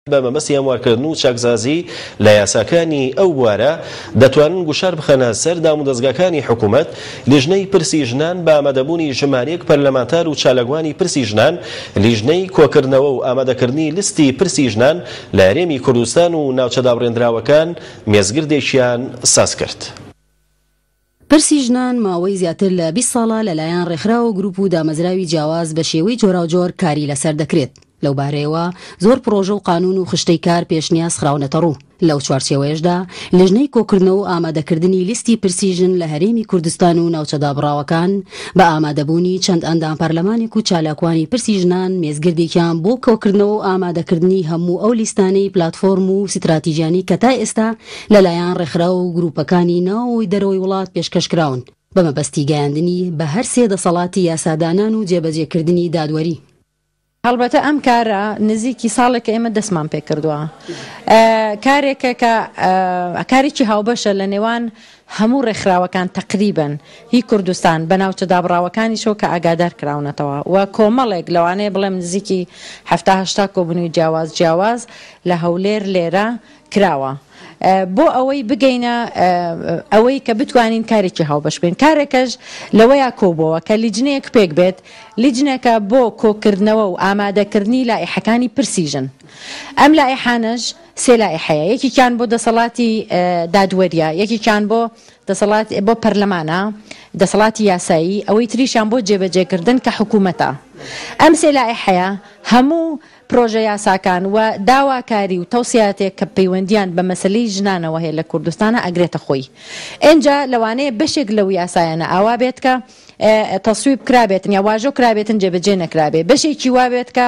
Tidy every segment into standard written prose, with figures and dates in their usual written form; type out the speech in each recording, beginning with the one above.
بە مەبەستی هەموارکردن و چاکزازی لە یاساکانی ئەو بوارە دەتوانن گوشار بخەنە سەر دام و دەستگاکانی حکوومەت لیژنەی پرسی ژنان بە ئامادەبوونی ژمارەیەک پەرلەمانتار و چالەگوانی پرسی ژنان، لیژنەی کۆکردنەوە و ئامادەکردنی لیستی پرسی ژنان لە هەرێمی کوردستان و ناوچەدابڕێنراوەکان مێزگردێکیان ساز کرد. پرسی ژنان ماوەی زیاتر لە 20 ساڵە لەلایەن ڕێکخراوە گروپ و دامەزراوی جیاواز بە شێوەی جۆراوجۆر کاری لەسەر دەکرێت. لەو بارەیەوە زۆر پرۆژە و قانون و خشتەی کار پێشنیاز خراونەتە ڕوو. لەو چوارچێوەیەشدا لیژنەی کۆکردنەوە و ئامادەکردنی لیستی پرسی ژن لە هەرێمی کوردستان و ناوچەدابڕاوەکان بە ئامادەبوونی چەند ئەندام پەرلەمانێک و چالاکوانی پرسی ژنان مێزگردێکیان بۆ کۆکردنەوە و ئامادەکردنی هەموو ئەو لیستانەی پلاتفۆرم و ستراتیژیانی کە تا ئێستا لەلایەن ڕێکخراو و گروپەکانی ناوەوەی دەرەوەی وڵات پێشکەشکراون بە مەبەستی گەیاندنی بە هەر سێ دەسەڵاتی یاسادانان و جێبەجێکردنی دادوەری. هەڵبەتە ئەم کارە نزیکی ساڵێکە ئێمە دەستمان پێ کردووە، کارێکە کە کارێکی هاوبەشە لە نێوان هەموو ڕێکخراوەکان تقریبن هی کوردستان بە ناوچە دابڕاوەکانیشەوە کە ئاگادار کراونەتەوە و کۆمەڵێک لەوانەیە بڵێم نزیکی 70-80 کۆبوونی جیاواز لە هەولێر لێرە کراوە بۆ ئەوەی بگەینە ئەوەی کە بتوانین کارێکی هاوبەش بین. کارێکەش لەوەیە کۆبەوە کە لیجنەیەک پێک بێت، لیجنێکە بۆ کۆکردنەوە و ئامادەکردنی لایحەکانی پرسی ژن. ئەم لایحانەش سێ لایحەیە، یەکێکیان بۆ دەسەڵاتی دادوەریە، یەکێکیان بۆ بۆ پەرلەمانە دەسەڵاتی یاسایی، ئەوەی تریشیان بۆ جێبەجێکردن کە حکوومەتە. ئەم سێ لایحەیە هەموو پرۆژە یاساکان و داواکاری و تەوسیاتێک کە پەیوەندیان بە مەسلەی ژنانەوە هەیە لە کوردستانە ئەگرێتە خۆی. ئێنجا لەوانەیە بەشێک لەو یاسایانە ئاوا بێت کە تەسویب کرابێتن یا واژۆ کرابێتن جێبەجێ نەکرابێ، بەشێکی وابێت کە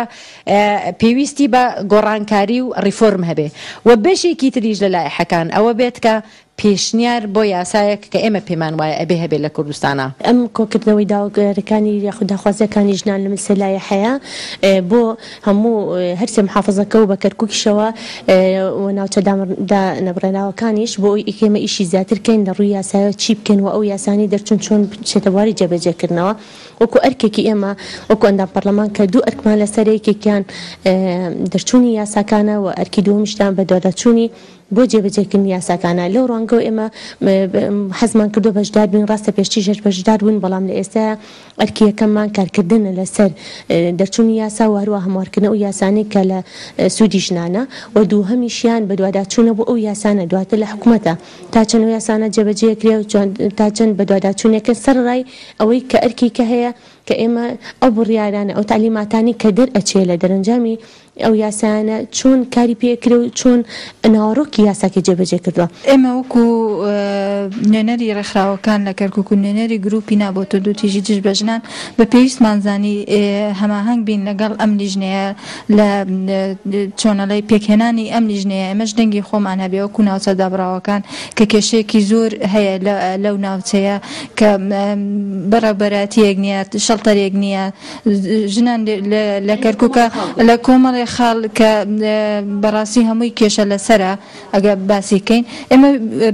پێویستی بە گۆڕانکاری و ڕیفۆرم هەبێ و بەشێکی تریش لە لایحەکان ئەوە بێت کە پێشنیار بۆ یاسایەک کە ئێمە پێمان وایە ئەبێ هەبێت لە کوردستانە. ئەم کۆکردنەوەی داواکاری یاخود داخوازیەکانی ژنان لە مەسەلە لایحەیە بۆ هەموو هەرسێ محافظەکە و بە کەرکووکیشەوە و ناوچە نەبڕێناوەکانیش بۆ ئێمە ئیشی زیاتر بکەین لە ڕووی یاسایە چی بکەین و ئەو یاسانی دەرچوون چۆن بچێتە بواری جێبەجێکردنەوە. وەکو ئەرکێکی ئێمە وەکو ئەندام پەرلەمان کە دوو ئەرکمان لەسەر یەکێکیان دەرچوونی یاساکانە و ئەرکی دووەمیشتان بە دواداچوونی بۆ جێبەجێکردنی یاساکانە. لەو ڕوانگە ئێمە حەزمان کردو بەشدار بین، ڕاستە پێشتی ژێر بەشدار بوون، بەڵام لە ئێستا ئەرکی یەکەممان کارکردنە لەسەر دەرچوونی یاسا و هەروە هەموارکردن و یاسانەی کە لە سوودی ژنانە و دووهەمیشیان بە دواداچوونە بۆ ئەو یاسانە دواتر لە حکوومەتە تا چەند یاسانە جێبەجێکرێ و تا چەند بە دواداچوونێکە سەرڕای ئەوەی کە ئەرکی کە هەیە کە ئێمە ئەو بڕیارانە ئەو تعلیماتانی کە دەرئەچێ لە دەرەنجامی ئەو یاسانە چۆن کاری پێکرێ و چۆن ناوەڕۆکی یاساکە جێبەجێ کردووە. ئێمە وەکو نوێنەری ڕێکخراوەکان لە کەرکووک و نوێنەری گروپی نابۆتە دوو تیژی دژ بە ژنان بە پێویستمانزانی هەماهەنگ بین لەگەڵ ئەم لیژنەیە لە چۆنەڵی پێکهێنانی ئەم لیژنەیە. ئێمەش دەنگی خۆمان هەبێ وەکو ناوچە دابڕاوەکان کە کێشەیەکی زۆر هەیە لەو ناوچەیە کە بەڕێوەبەراتیەک نییە، شەڵتەرێک نییە. ژنان لە کەرکووکە لە کۆمەڵی خاڵ کە بەڕاستی هەمووی کێشە لەسرە ئەگە باسیکەین. ئێمە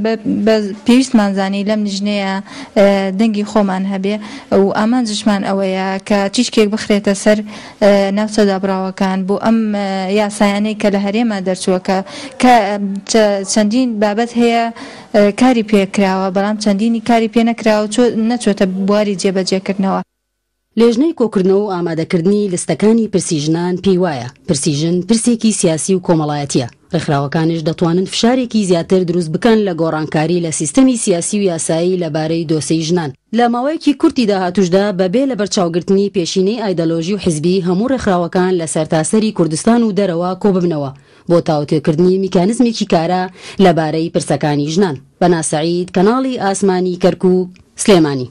پێویستمانزانی لەم لیژنەیە دەنگی خۆمان هەبێ و ئامانجشمان ئەوەیە کە چیشکێک بخرێتە سەر ناوچە دابڕاوەکان بۆ ئەم یاسایانەی کە لە هەرێمە دەرچووەکە کە چەندین بابەت هەیە کاری پێکراوە بەڵام چەندینی کاری پێ نەکراوە نەچۆتە بواری جێبەجێکردنەوە. لێژنەی کۆکردنەوە و ئامادەکردنی لستەکانی پرسی ژنان پێی وایە پرسی ژن پرسێکی سیاسی و کۆمەڵایەتیە. ڕێکخراوەکانش دەتوانن فشارێکی زیاتر دروست بکەن لە گۆڕانکاری لە سیستەمی سیاسی و یاسایی لەبارەی دۆسەی ژنان. لە ماوەیەکی کورتی داهاتوشدا بەبێ لە بەرچاوگرتنی پێشینەی ئایدەلۆژی و حیزبی هەموو ڕێکخراوەکان لە سەرتاسەری کوردستان و دەرەوە کۆببنەوە بۆ تاوتێکردنی میکانزمێکی کارە لەبارەی پرسەکانی ژنان. بەنا سەعید، کەناڵی ئاسمانی کەرکووک، سلێمانی.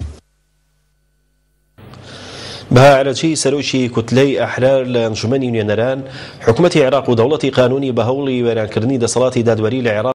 بەهاعرەچی سەرۆکی کوتلەی ئەحرار لە ئەنجومەنی نوێنەران حکوومەتی عێراق و دەوڵەتی قانونی بە هەوڵی وێرانکردنی دەسەڵاتی دادوەری لە عێراق